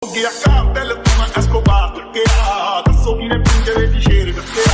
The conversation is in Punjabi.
ਗਿਆ ਕਾਬਲ ਤੂੰ ਐਸਕੋਬਾਰ ਲੱਗਿਆ ਦੱਸੋ ਕਿਨੇ ਪਿੰਜਰੇ ਦੀ ਸ਼ੇਰ ਰੱਖਿਆ